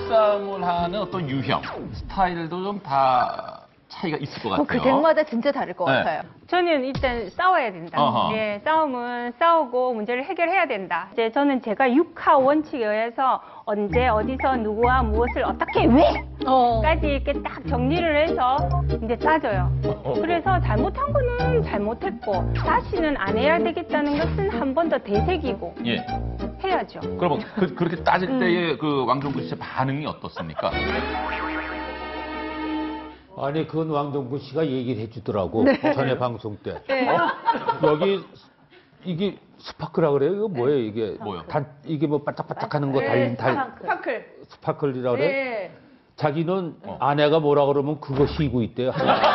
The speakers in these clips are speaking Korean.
부부싸움을 하는 어떤 유형, 스타일도 좀 다 차이가 있을 것 같아요. 그 댁마다 진짜 다를 것 네. 같아요. 저는 일단 싸워야 된다. 어허. 예, 싸움은 싸우고 문제를 해결해야 된다. 이제 저는 제가 육하 원칙에 의해서 언제 어디서 누구와 무엇을 어떻게 왜까지 이렇게 딱 정리를 해서 이제 따져요. 그래서 잘못한 거는 잘못했고 다시는 안 해야 되겠다는 것은 한 번 더 되새기고 예. 해야죠. 그럼 그렇게 따질 때의 그 왕정구 씨의 반응이 어떻습니까? 아니, 그건 왕정구 씨가 얘기를 해주더라고. 네. 전에 방송 때. 네. 여기, 이게 스파크라 그래요? 이거 뭐예요, 이게? 뭐요? 이게 뭐 반짝반짝 하는 거 달린 스파클. 스파클이라 그래? 네. 자기는 아내가 뭐라 그러면 그거 쉬고 있대요.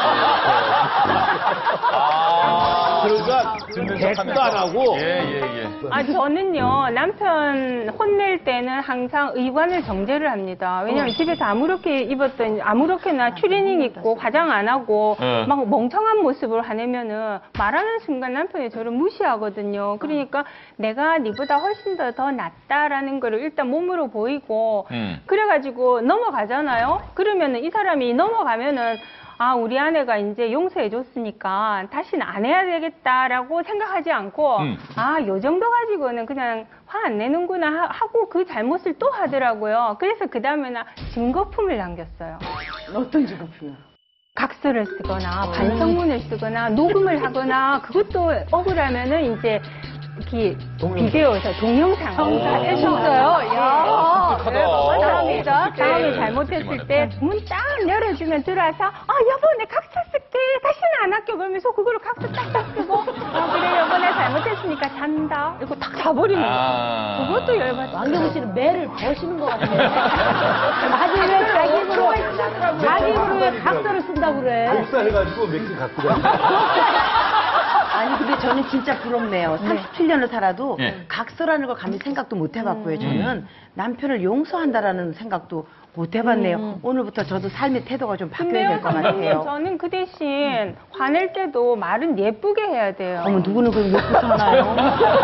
그러니까 대꾸도 안 하고. 예. 아, 저는요, 남편 혼낼 때는 항상 의관을 정제를 합니다. 왜냐면 집에서 아무렇게 입었던, 아무렇게나 추리닝 입고 화장 안 하고 막 멍청한 모습을 하내면은 말하는 순간 남편이 저를 무시하거든요. 그러니까 내가 네보다 훨씬 더 낫다라는 거를 일단 몸으로 보이고 그래가지고 넘어가잖아요. 그러면은 이 사람이 넘어가면은 아, 우리 아내가 이제 용서해줬으니까 다시는 안 해야 되겠다라고 생각하지 않고 아, 요 정도 가지고는 그냥 화 안 내는구나 하고 그 잘못을 또 하더라고요. 그래서 그 다음에는 증거품을 남겼어요. 어떤 직업이요? 각서를 쓰거나 반성문을 쓰거나 녹음을 하거나 그것도 억울하면은 이제 이렇게 비디오에서 동영상 진짜요? 야, 다음에 네, 잘못했을 때 문 딱 열어주면 들어와서 아 여보 내 각서 쓸게 다시는 안 할게 그러면서 그거를 각서 딱딱 쓰고 그래 여보 내 잘못했으니까 잔다 이거 딱 자버리는 거예요. 그것도 열받아. 왕정구 씨는 매를 버시는 것 같아요. 아니 왜 자기 입으로 왜 각서를 쓴다고 그래? 복사해가지고 몇 개 갖고 가. 아니 근데 저는 진짜 부럽네요. 37년을 살아도 네. 각서라는 걸 감히 생각도 못 해봤고요. 저는 남편을 용서한다라는 생각도 못 해봤네요. 오늘부터 저도 삶의 태도가 좀 바뀌어야 될 것 같아요. 저는 그 대신 화낼 때도 말은 예쁘게 해야 돼요. 어머 누구는 그럼 욕부터 하나요?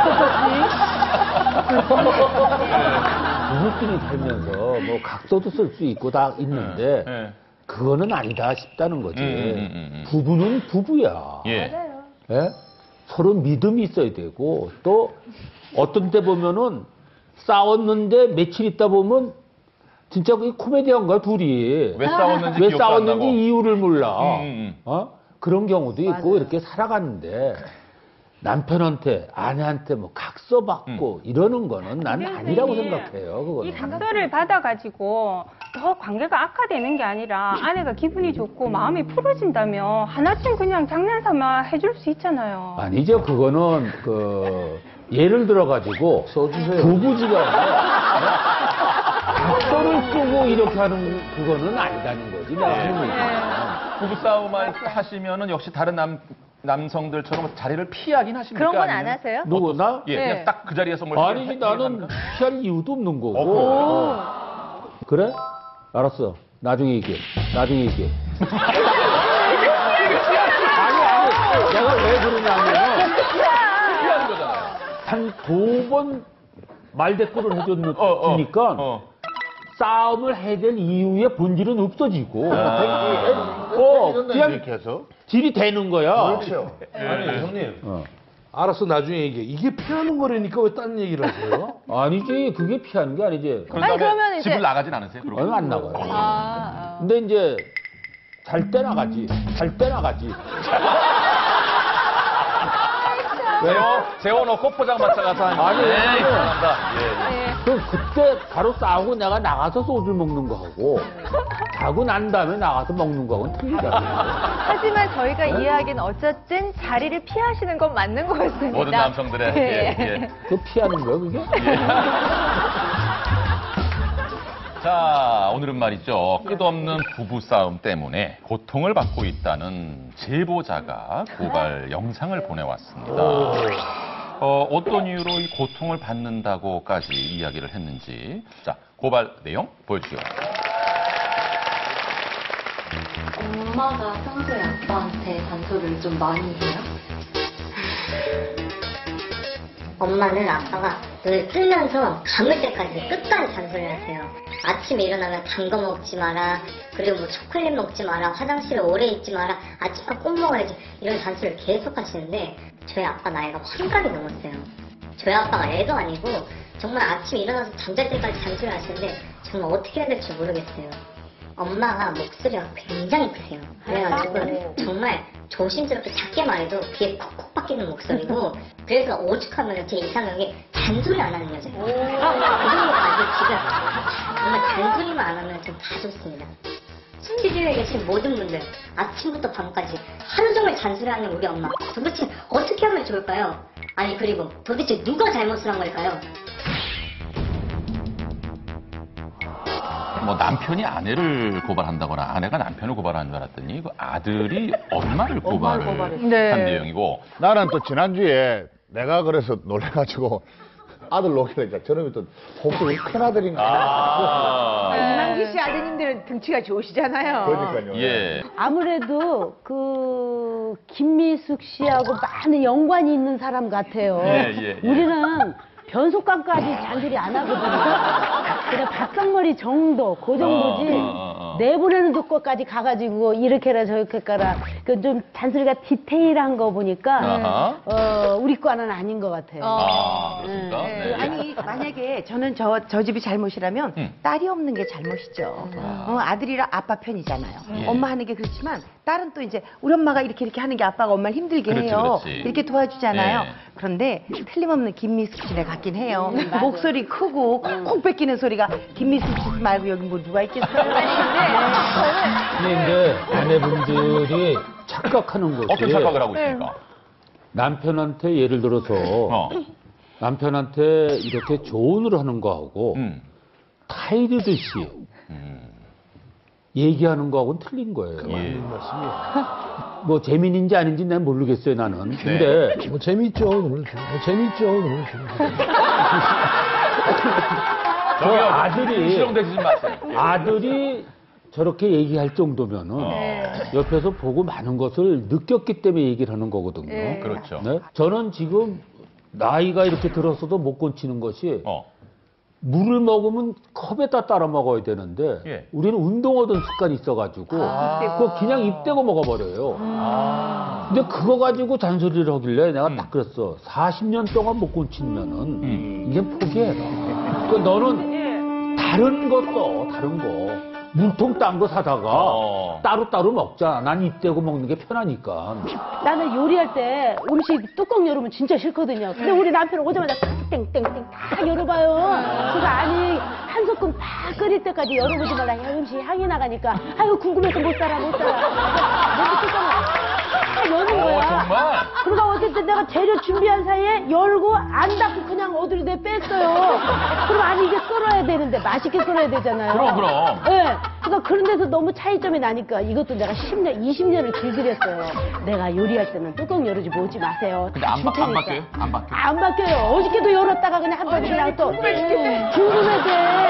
부부끼리 살면서 뭐 각서도 쓸 수 있고 다 있는데 그거는 아니다 싶다는 거지. 부부는 부부야. 예. 예? 서로 믿음이 있어야 되고 또 어떤 때 보면은 싸웠는데 며칠 있다 보면 진짜 그게 코미디언 거야 둘이. 왜 싸웠는지 왜 기억도 안 싸웠는지 나고. 이유를 몰라. 어. 그런 경우도 있고 이렇게 살아가는데 남편한테 아내한테 뭐 각서 받고 이러는 거는 난 아니라고 생각해요. 그거는. 이 각서를 받아가지고 더 관계가 악화되는 게 아니라 아내가 기분이 좋고 마음이 풀어진다면 하나쯤 그냥 장난삼아 해줄 수 있잖아요. 아니죠. 그거는 그 예를 들어가지고 부부지간에 각서를 쓰고 이렇게 하는 그거는 아니다는 거지. 내가 하는 얘기는. 부부싸움을 하시면은 역시 다른 남성들처럼 자리를 피하긴 하십니까? 그런 건 안 아니면? 하세요? 누구 나? 예, 네. 그냥 딱 그 자리에서 뭘 아니지 나는 피할 이유도 없는 거고. 그래? 알았어. 나중에 얘기해. 나중에 얘기해. 아니. 내가 왜 그러냐면 피하는 거잖아요. 한 2번 말대꾸를 해줬으니까 싸움을 해야 될 이유의 본질은 없어지고 그냥 이렇게 해서 질이 되는 거야. 그렇죠. 아니 형님 알았어 나중에 얘기해. 이게 피하는 거라니까 왜 딴 얘기를 하세요? 아니지. 그게 피하는 게 아니지. 그런 아니, 다음에 그러면 이제- 집을 나가진 않으세요? 그러고? 얼마 안 나가요. 아. 근데 이제 잘 때 나가지. 잘 때 나가지. 재워놓고 포장마차 가서 아니, 감사합니다. 그럼 그때 바로 싸우고 내가 나가서 소주 먹는 거하고 자고 난 다음에 나가서 먹는 거하고는 틀리잖아요. 하지만 저희가 이해하기는 어쨌든 자리를 피하시는 건 맞는 것 같습니다. 모든 남성들의 예. 그거 피하는 거야 그게? 자, 오늘은 말이죠. 끝없는 부부싸움 때문에 고통을 받고 있다는 제보자가 고발 영상을 보내왔습니다. 어떤 이유로 이 고통을 받는다고까지 이야기를 했는지. 자, 고발 내용 보여주시죠. 엄마가 평소에 아빠한테 잔소리를 좀 많이 해요? 엄마는 아빠가 늘 풀면서 감을 때까지 끝까지 잔소리를 하세요. 아침에 일어나면 단 거 먹지 마라. 그리고 뭐 초콜릿 먹지 마라. 화장실에 오래 있지 마라. 아침밥 꼭 먹어야지. 이런 잔소리를 계속 하시는데 저희 아빠 나이가 환갑이 넘었어요. 저희 아빠가 애도 아니고 정말 아침에 일어나서 잠잘 때까지 잔소리 하시는데 정말 어떻게 해야 될지 모르겠어요. 엄마가 목소리가 굉장히 크세요. 그래가지고 정말 조심스럽게 작게 말해도 귀에 콕콕 박히는 목소리고 그래서 오죽하면 제 이상형이 잔소리 안 하는 여자예요. 그 정도까지 지금 정말 잔소리만 안 하면 전 다 좋습니다. 스튜디오에 계신 모든 분들 아침부터 밤까지 하루 종일 잔소리하는 우리 엄마 도대체 어떻게 하면 좋을까요? 아니 그리고 도대체 누가 잘못을 한 걸까요? 뭐 남편이 아내를 고발한다거나 아내가 남편을 고발하는 줄 알았더니 그 아들이 엄마를 고발을 네. 한 내용이고 나는 또 지난주에 내가 그래서 놀래가지고 아들 놓기로 저놈이 또 혹시 우리 큰아들인가 이만기 씨 아드님들은 등치가 좋으시잖아요. 그러니까요. 예. 아무래도 그 김미숙 씨하고 많은 연관이 있는 사람 같아요. 예. 우리는 변속감까지 잔소리 안 하거든요. 그냥 밥상머리 정도, 그 정도지. 내보내는 것까지 가가지고 이렇게 해라 저렇게 해라. 그 좀 잔소리가 디테일한 거 보니까 우리 과는 아닌 것 같아요. 그렇습니까? 네. 아니 만약에 저는 저 집이 잘못이라면 딸이 없는 게 잘못이죠. 아들이랑 아빠 편이잖아요. 예. 엄마 하는 게 그렇지만 딸은 또 이제 우리 엄마가 이렇게 하는 게 아빠가 엄마를 힘들게 그렇지, 해요. 그렇지. 이렇게 도와주잖아요. 예. 그런데 틀림없는 김미숙 씨네 같긴 해요. 목소리 크고 콕콕 뺏기는 소리가 김미숙 씨 말고 여기 뭐 누가 있겠어요? 근데 이제 아내분들이 착각하는 것이 어떤 착각을 하고 있습니까? 남편한테 예를 들어서 남편한테 이렇게 조언을 하는 거하고 타이르듯이 얘기하는 거하고는 틀린 거예요. 예. 뭐 재민인지 아닌지 난 모르겠어요, 나는. 근데 뭐 재밌죠, 그렇죠. 뭐 재밌죠, 그렇죠. 저 아들이 실용되지 마세요. 아들이 저렇게 얘기할 정도면은 옆에서 보고 많은 것을 느꼈기 때문에 얘기를 하는 거거든요. 그렇죠. 네? 저는 지금 나이가 이렇게 들었어도 못 건치는 것이 물을 먹으면 컵에다 따라 먹어야 되는데 예. 우리는 운동하던 습관이 있어가지고 그거 그냥 입 대고 먹어버려요. 근데 그거 가지고 잔소리를 하길래 내가 딱 그랬어. 40년 동안 못 건치면은 이제 포기해라. 그러니까 너는 다른 거 써, 다른 거. 물통 딴 거 사다가 따로따로 먹자. 난 입 대고 먹는 게 편하니까. 나는 요리할 때 음식 뚜껑 열으면 진짜 싫거든요. 근데 우리 남편은 오자마자 땡땡땡 다 열어봐요. 그래서 아니 한 소끔 다 끓일 때까지 열어보지 말라. 야, 음식 향이 나가니까 아유 궁금해서 못 살아. 그래서 뚜껑을 다 여는 거야. 정말? 그러다 어쨌든 내가 재료 준비한 사이에 열고 안 닫고 그냥 어디로 내 뺐어요. 그럼 아니 이게 썰어야 되는데 맛있게 썰어야 되잖아요. 그럼. 네. 그러니까 그런 데서 너무 차이점이 나니까 이것도 내가 10년, 20년을 길들였어요. 내가 요리할 때는 뚜껑 열지 보지 마세요. 근데 안 바뀌어요? 안 바뀌어요? 안 바뀌어요. 어저께도 열었다가 그냥 한 번 그냥 또 궁금해서